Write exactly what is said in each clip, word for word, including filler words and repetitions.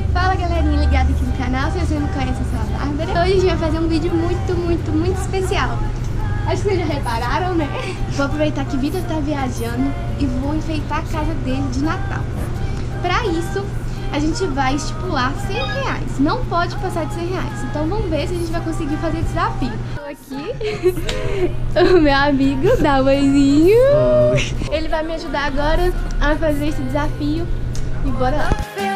Fala galerinha ligada aqui no canal, se você não conhece, eu sou a Bárbara. Hoje a gente vai fazer um vídeo muito, muito, muito especial. Acho que vocês já repararam, né? Vou aproveitar que Vitor tá viajando e vou enfeitar a casa dele de Natal. Pra isso, a gente vai estipular cem reais. Não pode passar de cem reais. Então vamos ver se a gente vai conseguir fazer esse desafio. Tô aqui, o meu amigo Davanzinho. Ele vai me ajudar agora a fazer esse desafio. E bora lá.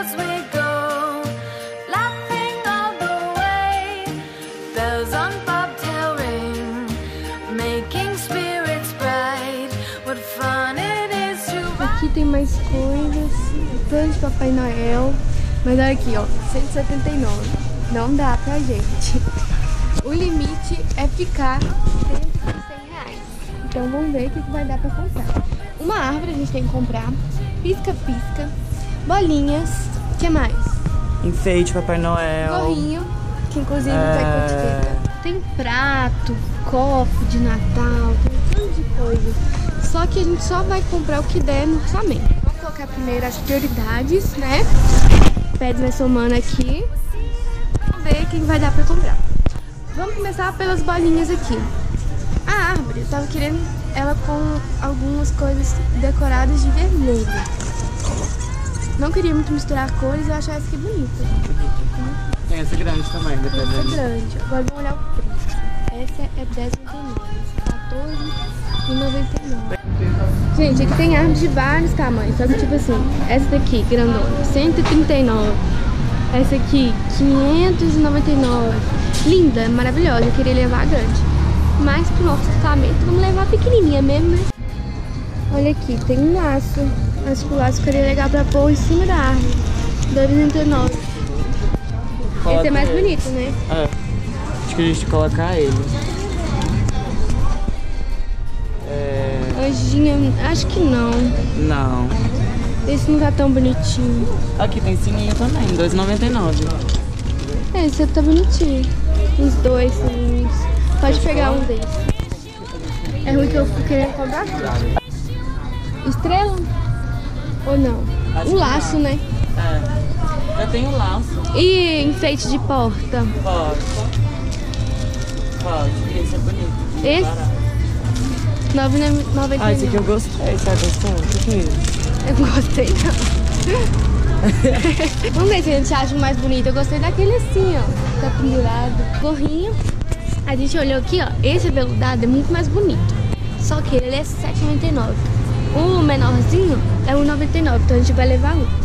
Aqui tem mais coisas, tanto de Papai Noel. Mas olha aqui, ó, cento e setenta e nove. Não dá pra gente. O limite é ficar dentro de cem reais. Então vamos ver o que vai dar pra comprar. Uma árvore a gente tem que comprar. Pisca-pisca. Bolinhas. O que mais? Enfeite, Papai Noel. Gorrinho, que inclusive é... vai com etiqueta. Tem prato, copo de Natal, tem um tanto de coisa. Só que a gente só vai comprar o que der no orçamento. Vamos colocar primeiro as prioridades, né? Pede vai somando aqui. Vamos ver quem vai dar pra comprar. Vamos começar pelas bolinhas aqui. A árvore, eu tava querendo ela com algumas coisas decoradas de vermelho. Não queria muito misturar cores, eu achei essa aqui bonita. Tem essa grande também, dependendo. Essa grande. Agora vamos olhar o preço. Essa é dez reais e noventa e nove. quatorze reais e noventa e nove. Gente, aqui tem árvores de vários tamanhos. Só que tipo assim, essa daqui, grandona, cento e trinta e nove. Essa aqui, quinhentos e noventa e nove. Linda, maravilhosa. Eu queria levar a grande. Mas pro nosso orçamento, vamos levar a pequenininha mesmo, né? Olha aqui, tem um laço. Acho que o laço ficaria legal pra pôr em cima da árvore. dois reais e noventa e nove. Esse é mais ele. bonito, né? É. Acho que a gente colocar ele. É... Anjinha, acho que não. Não. Esse não tá tão bonitinho. Aqui tem sininho também, dois reais e noventa e nove. É, esse tá bonitinho. Uns dois sininhos. Pode pegar um desses. É ruim que eu fico querendo comprar tudo. Estrela? Ou não? Um laço, né? É. Eu tenho laço. E enfeite de porta? Pode. Pode. Esse é bonito. Esse? nove reais e noventa e nove. Ah, esse aqui eu gostei. Você gostou? O que é isso? Eu não gostei, não. Vamos ver se a gente acha o mais bonito. Eu gostei daquele assim, ó. Tá pendurado. Gorrinho. A gente olhou aqui, ó. Esse veludado é muito mais bonito. Só que ele é sete reais e noventa e nove. O menorzinho é um real e noventa e nove. Então a gente vai levar um.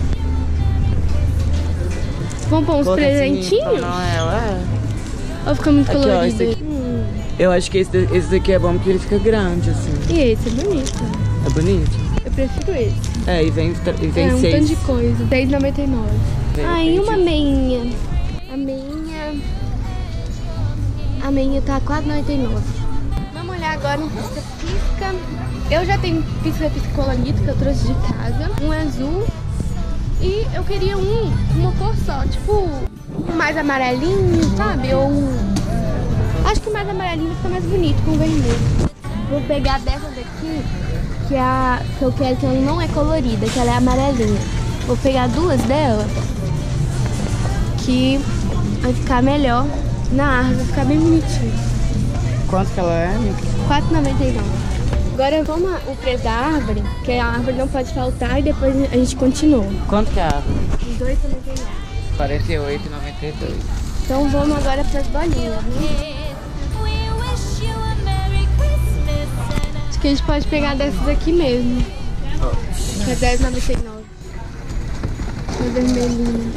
Vamos pôr uns Bota presentinhos? Não, é, Ou fica muito aqui, colorido? ó, esse aqui. Hum. Eu acho que esse, esse daqui é bom porque ele fica grande, assim. E esse é bonito. É bonito? Eu prefiro esse. É, e vem, e vem é, um seis. tanto de coisa. seis reais e noventa e nove. Ah, e uma de... meinha. A meinha... A meinha tá quatro reais e noventa e nove. Vamos olhar agora um pisca-pisca. Eu já tenho pisca-pisca colorido que eu trouxe de casa. Um azul. E eu queria um, uma cor só. Tipo, um mais amarelinho, sabe? Ou um... Acho que o mais amarelinho fica mais bonito com vermelho. Vou pegar dessas aqui, que, é a, que eu quero que ela não é colorida, que ela é amarelinha. Vou pegar duas dela, que vai ficar melhor na árvore, vai ficar bem bonitinho. Quanto que ela é, amiga? quatro reais e noventa e nove. Agora vamos o preço da árvore, que a árvore não pode faltar e depois a gente continua. Quanto que é a árvore? dois reais e noventa e nove. quarenta e oito reais e noventa e dois. Então vamos agora para as bolinhas, né? Acho que a gente pode pegar dessas aqui mesmo. Que é dez reais e noventa e nove. A vermelhinha.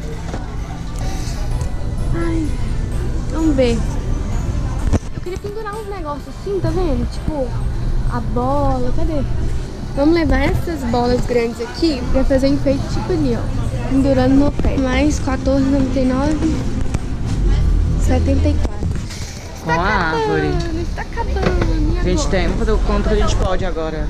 Ai, vamos ver. Eu queria pendurar uns negócios assim, tá vendo? Tipo, a bola, cadê? Vamos levar essas bolas grandes aqui pra fazer enfeite tipo ali, ó. Pendurando no pé. Mais quatorze reais e noventa e nove. setenta e quatro. Com a árvore. Está acabando. E A gente agora? tem, vamos fazer o quanto a gente pode agora.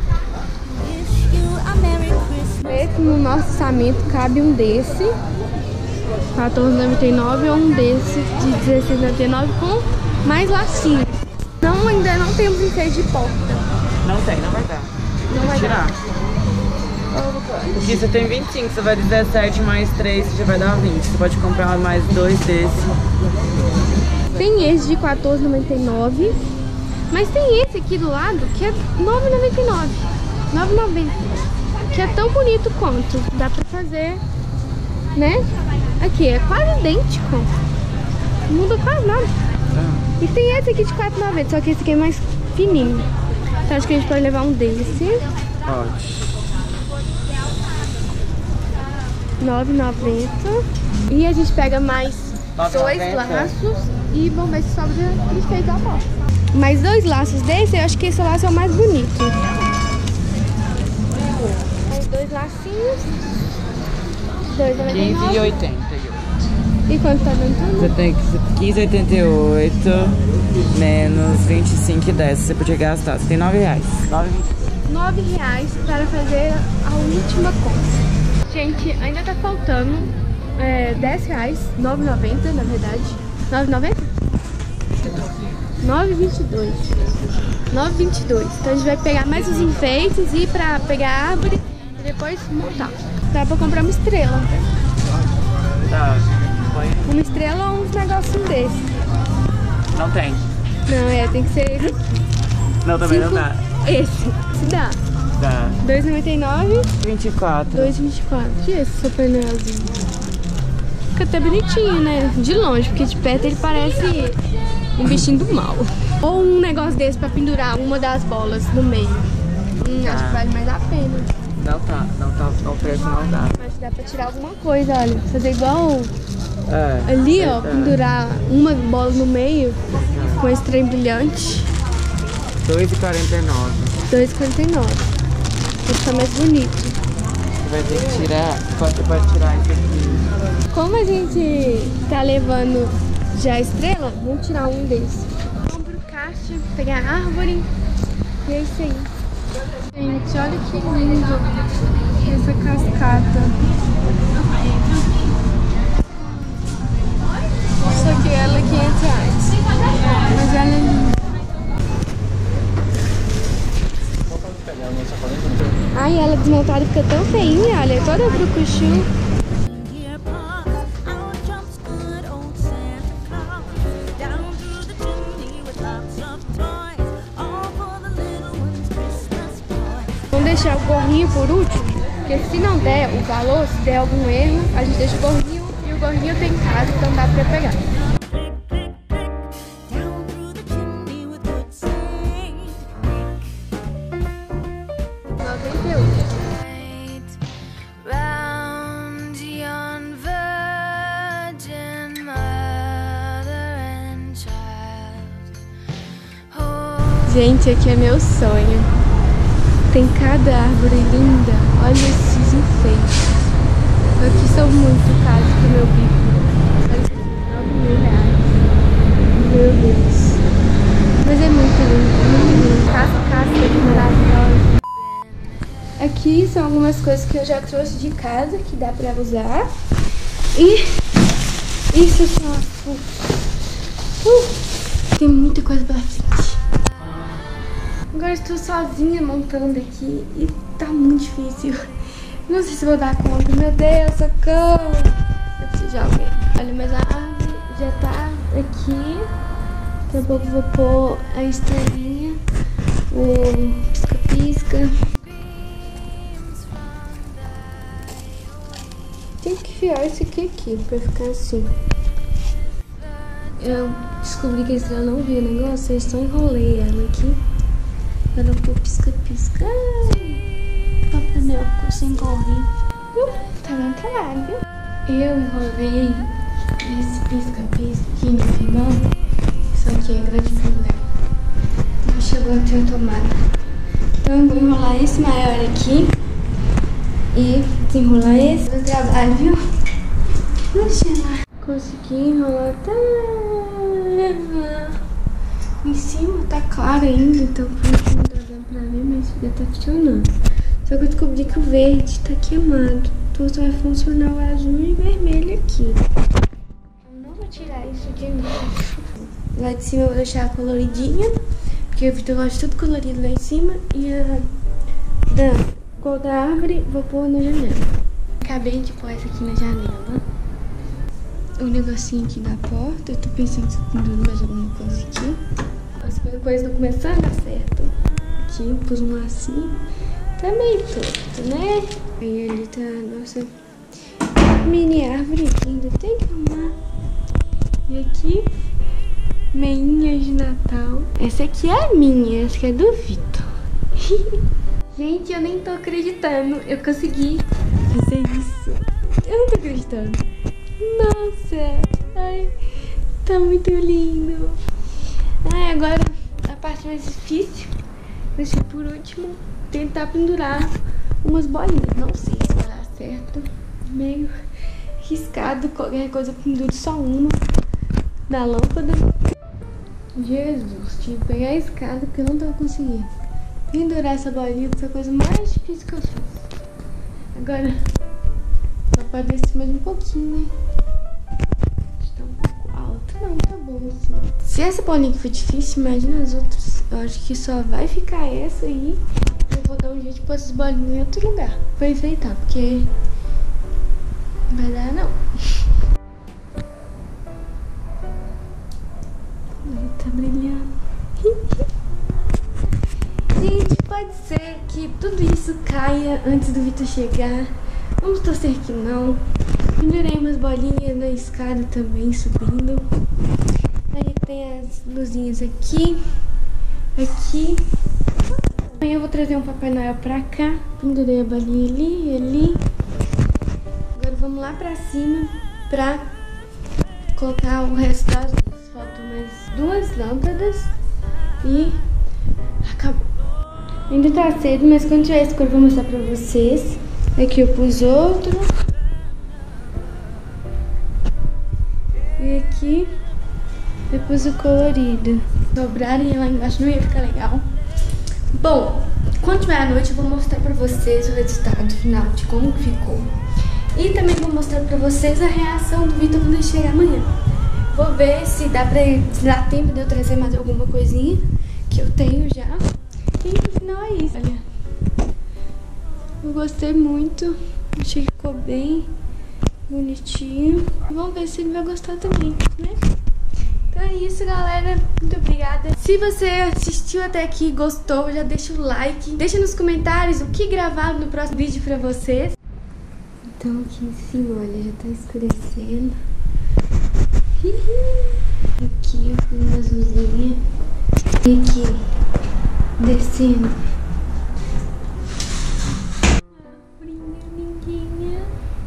Ver que no nosso orçamento cabe um desse, quatorze reais e noventa e nove, ou um desse de dezesseis reais e noventa e nove com mais lacinho. Não, ainda não temos enfeite de porta. Não tem, não vai dar. Não vai tirar. dar. Aqui você tem vinte e cinco, você vai dezessete mais três, você já vai dar vinte. Você pode comprar mais dois desses. Tem esse de quatorze reais e noventa e nove centavos. Mas tem esse aqui do lado que é nove reais e noventa e nove centavos. nove reais e noventa centavos. Que é tão bonito quanto. Dá pra fazer, né? Aqui, é quase idêntico. Não muda quase nada. Ah. E tem esse aqui de quatro reais e noventa centavos. Só que esse aqui é mais fininho. Então acho que a gente pode levar um desse. Pode. nove reais e noventa centavos. E a gente pega mais dois laços. E vamos ver se sobra enfeite da bosta. Mais dois laços desse, eu acho que esse laço é o mais bonito. Mais dois lacinhos. dois reais e noventa e nove quinze e oitenta e oito. E quanto tá dando tudo? Você tem que quinze e oitenta e oito menos vinte e cinco e dez. Você podia gastar. Você tem nove reais. nove reais para fazer a última compra. Gente, ainda tá faltando é, dez reais. nove reais e noventa centavos, na verdade. nove reais e noventa centavos? nove reais e vinte e dois centavos. nove reais e vinte e dois centavos. Então a gente vai pegar mais os enfeites, ir pra pegar a árvore e depois montar. Dá pra comprar uma estrela. Tá. Uma estrela ou uns negocinhos desses. Não tem. Não, é, tem que ser esse. Não, também Cinco, não dá. Esse. Se dá. Dá. dois reais e noventa e nove centavos. vinte e quatro. dois reais e vinte e quatro centavos. E esse seu painelzinho? Fica até bonitinho, né? De longe, porque de perto ele parece um bichinho do mal. Ou um negócio desse pra pendurar uma das bolas no meio. Hum, Ah. acho que vale mais a pena. Não tá. Não tá. O preço não dá. Acho que dá pra tirar alguma coisa, olha. Fazer igual É. ali, ó. Verdade. Pendurar uma bola no meio com esse trem brilhante. dois reais e quarenta e nove. dois reais e quarenta e nove centavos. Vai ficar mais bonito. Você vai ter que tirar. Quanto você pode tirar isso aqui? Como a gente tá levando já a estrela, vamos tirar um desses. Compro caixa, pegar a árvore e é isso aí. Gente, olha que lindo essa cascata. Isso aqui ela é quinhentos reais. Mas ela é linda. Ai, ela desmontada fica tão feinha, olha, toda brucuchu. Vamos deixar o gorrinho por último, porque se não der o valor, se der algum erro, a gente deixa o gorrinho e o gorrinho tem em casa, então dá pra pegar. noventa e oito. Gente, aqui é meu sonho. Tem cada árvore linda. Olha esses enfeites. Aqui são muito caros pro meu bico. nove mil reais. Meu Deus. Mas é muito lindo, muito lindo. Cascata maravilhosa. Aqui são algumas coisas que eu já trouxe de casa que dá pra usar. E isso só. Uh, tem muita coisa pra frente. Agora estou sozinha montando aqui e tá muito difícil. Não sei se vou dar conta. Meu Deus, socorro! Eu preciso de alguém. Olha, mas a árvore já tá aqui. Daqui a pouco vou pôr a estrelinha, o pisca-pisca. Tem que enfiar esse aqui aqui pra ficar assim. Eu descobri que a estrela não viu o negócio, eu só enrolei ela aqui. Ela ficou pisca-pisca. O pneu ficou sem gorrinho. Uh, tá dando trabalho, viu? Eu enrolei esse pisca-pisca aqui no final. Isso aqui é grande problema. Não chegou a ter tomada. Então eu vou enrolar esse maior aqui. E desenrolar esse do trabalho, viu? Puxa lá. Consegui enrolar. Tá. Em cima tá claro ainda, então por isso não dá pra ver, mas já tá funcionando. Só que eu descobri que o verde tá queimado, então só vai funcionar o azul e vermelho aqui. Eu não vou tirar isso de embaixo. Lá de cima eu vou deixar coloridinha, porque o Vitor gosta de tudo colorido lá em cima. E a Dan cor da árvore, vou pôr na janela. Acabei de pôr essa aqui na janela. O negocinho aqui da porta. Eu tô pensando se eu penduro mais alguma coisa aqui. As coisas estão começando a dar certo. Aqui eu pus um lacinho. Tá meio torto, né? Aí ali tá a nossa mini árvore que ainda tem que arrumar. E aqui, meinhas de Natal. Essa aqui é a minha, essa aqui é do Vitor. Gente, eu nem tô acreditando. Eu consegui fazer isso. Eu não tô acreditando. Nossa, ai, tá muito lindo. Ai, agora a parte mais difícil vai ser por último tentar pendurar umas bolinhas. Não sei se vai dar certo. Meio arriscado. Qualquer coisa eu penduro só uma da lâmpada. Jesus, tive que pegar a escada porque eu não tava conseguindo pendurar essa bolinha. Foi a coisa mais difícil que eu fiz. Agora só pode descer mais um pouquinho, né? Está um pouco alto. Não, tá bom assim. Se essa bolinha aqui foi difícil, imagina as outras. Eu acho que só vai ficar essa aí. Eu vou dar um jeito de pôr essas bolinhas em outro lugar pra enfeitar, porque não vai dar não. Ai, tá brilhando. Gente, pode ser que tudo isso caia antes do Vitor chegar. Vamos torcer que não. Pendurei umas bolinhas na escada também, subindo. Aí tem as luzinhas aqui, aqui. Aí eu vou trazer um Papai Noel pra cá. Pendurei a bolinha ali, ali. Agora vamos lá pra cima pra colocar o resto das luzes. Faltam mais duas lâmpadas e acabou. Ainda tá cedo, mas quando tiver escuro eu vou mostrar pra vocês. Aqui eu pus outro. E aqui eu pus o colorido. Sobrarem lá embaixo não ia ficar legal. Bom, quando tiver a noite eu vou mostrar pra vocês o resultado final de como ficou. E também vou mostrar pra vocês a reação do Vitor quando ele chegar amanhã. Vou ver se dá, pra, se dá tempo de eu trazer mais alguma coisinha que eu tenho já. E no final é isso, olha. Eu gostei muito. Achei que ficou bem bonitinho. Vamos ver se ele vai gostar também, né? Então é isso, galera. Muito obrigada. Se você assistiu até aqui e gostou, já deixa o like. Deixa nos comentários o que gravar no próximo vídeo pra vocês. Então aqui em cima, olha, já tá escurecendo. Aqui eu fiz uma azulzinha. E aqui, descendo. Árvorinha lindinha.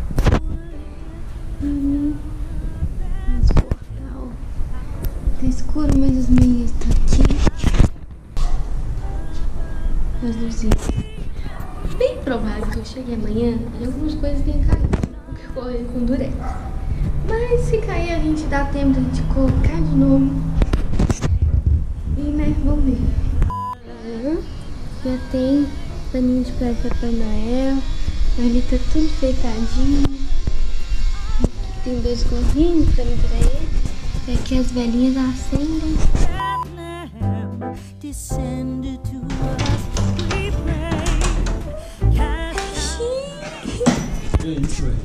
Hum, esse portal. Tá escuro, mas as minhas estão aqui. As luzinhas. Bem provável que eu chegue amanhã e algumas coisas tenham caído, porque eu corri com durex. Mas se cair a gente dá tempo de a gente colocar de novo. E né, vamos ver. Uhum. Já tem paninho de praia para Papai Noel. Ali tá tudo enfeitadinho. Aqui tem dois gorrinhos pra mim pra ele. E aqui as velhinhas acendem. Que isso, velho?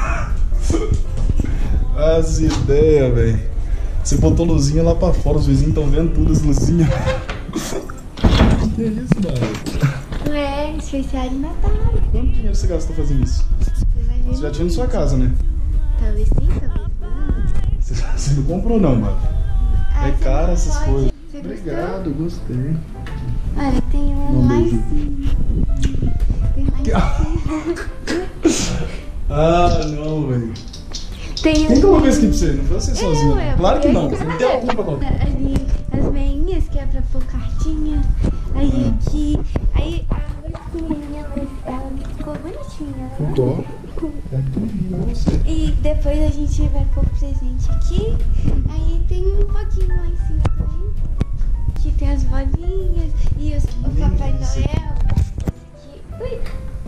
As ideias, velho. Você botou luzinha lá pra fora, os vizinhos estão vendo tudo as luzinhas. Que isso, velho? Ué, especial de Natal. Quanto dinheiro você gastou fazendo isso? Você, você já tinha na sua casa, né? Talvez sim, talvez não. Você, você não comprou não, mano. Ah, é caro essas pode. coisas. Você Obrigado, gostou? gostei. Olha, tem um Um lá em beijo. cima. Tem lá em cima. Ah, não, velho. Tem Quem um... colocou isso aqui pra você? Não foi você sozinho. Eu, eu. Claro que não, Eu. você não tem a culpa qualquer. Ali, as meinhas que é pra pôr cartinha. Aí Ah. aqui. Aí a árvore pequenininha, mas ela ficou bonitinha, né? Ficou. É tudo pra você. E depois a gente vai pôr presente aqui. Aí tem um pouquinho lá em cima também. Aqui tem as bolinhas e os, o Papai Noel. Aqui. Ui.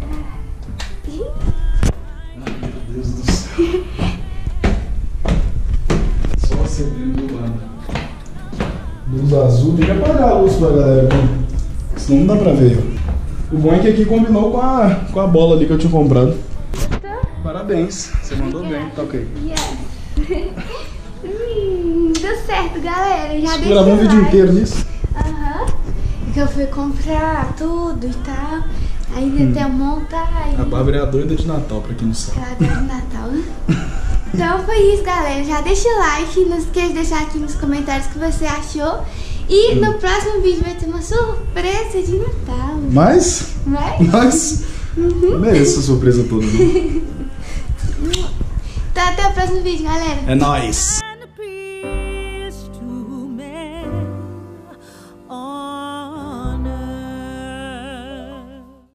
Meu Deus do céu. Só você abrindo do lado. Luz azul, tem que apagar a luz pra galera, viu? Senão não dá pra ver. O bom é que aqui combinou com a, com a bola ali que eu tinha comprado. Parabéns, você mandou bem, tá ok. Yes. hum, deu certo, galera. Já você gravou um vídeo like. inteiro nisso? Aham. Uhum. Porque eu fui comprar tudo e tal. Ainda hum. tem a montagem. A Bárbara é a doida de Natal, pra quem não sabe. Ela é doida de Natal. Então foi isso, galera. Já deixa o like. Não esqueça de deixar aqui nos comentários o que você achou. E hum. no próximo vídeo vai ter uma surpresa de Natal. Mais? Mais? Mais? Uhum. Merece essa surpresa toda, viu? Então até o próximo vídeo, galera. É nóis!